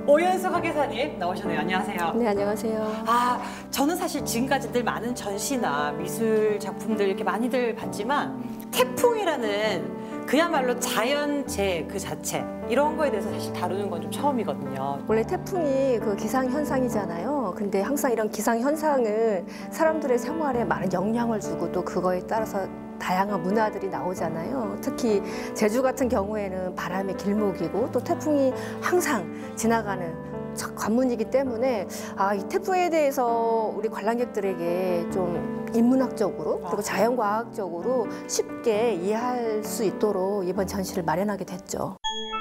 오연숙 화계사님 나오셨네요. 안녕하세요. 네, 안녕하세요. 저는 사실 지금까지 늘 많은 전시나 미술 작품들 이렇게 많이들 봤지만 태풍이라는 그야말로 자연재해 그 자체 이런 거에 대해서 사실 다루는 건 좀 처음이거든요. 원래 태풍이 그 기상현상이잖아요. 근데 항상 이런 기상현상은 사람들의 생활에 많은 영향을 주고 또 그거에 따라서 다양한 문화들이 나오잖아요. 특히 제주 같은 경우에는 바람의 길목이고 또 태풍이 항상 지나가는 관문이기 때문에 이 태풍에 대해서 우리 관람객들에게 좀 인문학적으로 그리고 자연과학적으로 쉽게 이해할 수 있도록 이번 전시를 마련하게 됐죠.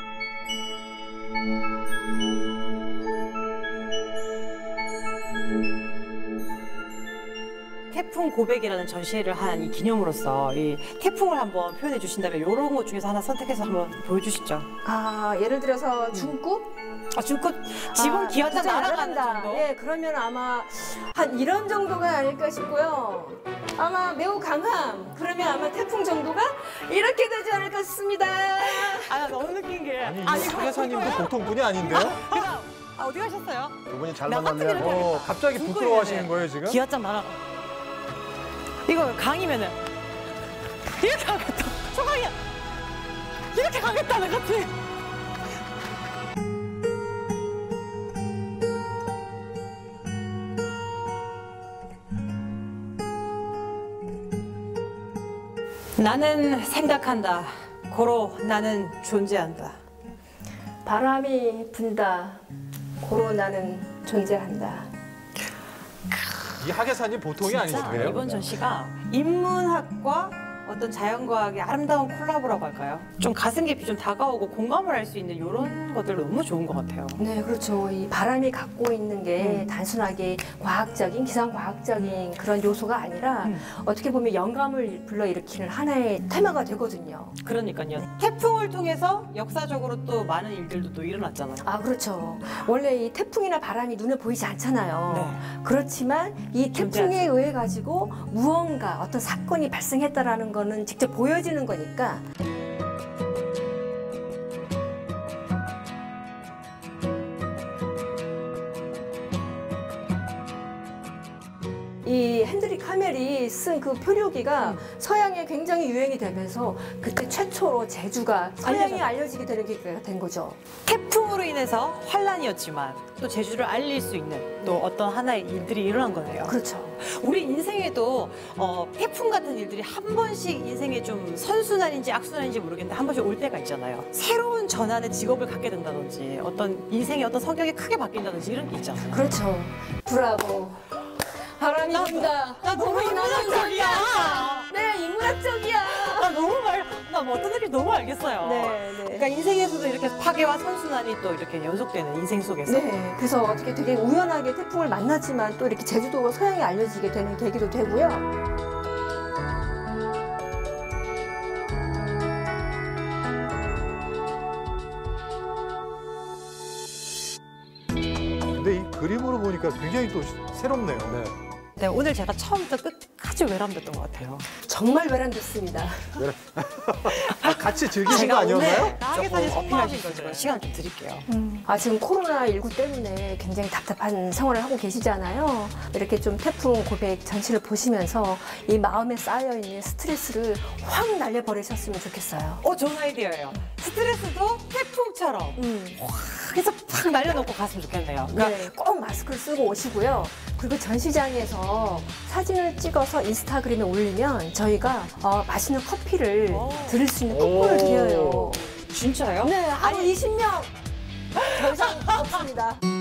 태풍 고백이라는 전시회를 한 이 기념으로서 이 태풍을 한번 표현해 주신다면 이런 것 중에서 하나 선택해서 한번 보여주시죠. 예를 들어서 중국? 중국 지붕 기어자 날아가는 날아간다. 정도? 예, 그러면 아마 한 이런 정도가 아닐까 싶고요. 아마 매우 강함. 그러면 아마 태풍 정도가 이렇게 되지 않을까 싶습니다. 나 너무 느낀 게 아니, 이 화계사님도 보통 분이 아닌데요? 그다음 어디 가셨어요? 두 분이 잘 나 같은 만났네요. 일을 하겠다. 갑자기 중국에 부끄러워하시는 거예요, 지금? 기어자 날아가. 이거 강이면은 이렇게 가겠다. 초강이야. 이렇게 가겠다는 같아. 나는 생각한다. 고로 나는 존재한다. 바람이 분다. 고로 나는 존재한다. 이 화계사님 보통이 아니시네요. 이번 전시가 인문학과 어떤 자연과학의 아름다운 콜라보라고 할까요? 좀 가슴 깊이 좀 다가오고 공감을 할 수 있는 이런 것들 너무 좋은 것 같아요. 네, 그렇죠. 이 바람이 갖고 있는 게 단순하게 과학적인, 기상과학적인 그런 요소가 아니라 어떻게 보면 영감을 불러일으키는 하나의 테마가 되거든요. 그러니까요. 태풍을 통해서 역사적으로 또 많은 일들도 또 일어났잖아요. 그렇죠. 원래 이 태풍이나 바람이 눈에 보이지 않잖아요. 네. 그렇지만 이 태풍에 의해 가지고 무언가 어떤 사건이 발생했다라는 거는 직접 보여지는 거니까. 이 핸드릭 하멜이 쓴 그 표류기가 서양에 굉장히 유행이 되면서 그때 최초로 제주가 서양에 알려지게 되는 계기가 된 거죠. 태풍으로 인해서 환란이었지만 또 제주를 알릴 수 있는 또 어떤 하나의 일들이 일어난 거네요. 그렇죠. 우리 인생에도 태풍 같은 일들이 한 번씩 인생에 좀 선순환인지 악순환인지 모르겠는데 한 번씩 올 때가 있잖아요. 새로운 전환의 직업을 갖게 된다든지 어떤 인생의 어떤 성격이 크게 바뀐다든지 이런 게 있잖아요. 그렇죠. 브라보. 바람이 분다. 나 너무 인문학적이야. 네, 인문학적이야. 나 뭐 어떤 느낌인지 너무 알겠어요. 네. 그러니까 인생에서도 이렇게 파괴와 선순환이 또 이렇게 연속되는 인생 속에서. 네, 그래서 어떻게 되게 우연하게 태풍을 만났지만 또 이렇게 제주도가 서양에 알려지게 되는 계기도 되고요. 근데 이 그림으로 보니까 굉장히 또 새롭네요. 네, 오늘 제가 처음부터 끝까지 외람됐던 것 같아요. 정말 외람됐습니다. 같이 즐기신 거 아니었나요? 조금 어필하신 거지만 시간 좀 드릴게요. 지금 코로나19 때문에 굉장히 답답한 생활을 하고 계시잖아요. 이렇게 좀 태풍 고백 전시를 보시면서 이 마음에 쌓여있는 스트레스를 확 날려버리셨으면 좋겠어요. 좋은 아이디어예요. 스트레스도 태풍처럼 확 해서 팍 날려놓고 갔으면 좋겠네요. 그러니까 네, 꼭 마스크를 쓰고 오시고요. 그리고 전시장에서 사진을 찍어서 인스타그램에 올리면 저희가 맛있는 커피를 드릴 수 있는 쿠폰을 드려요. 진짜요? 네, 한 20명 더 이상 없습니다.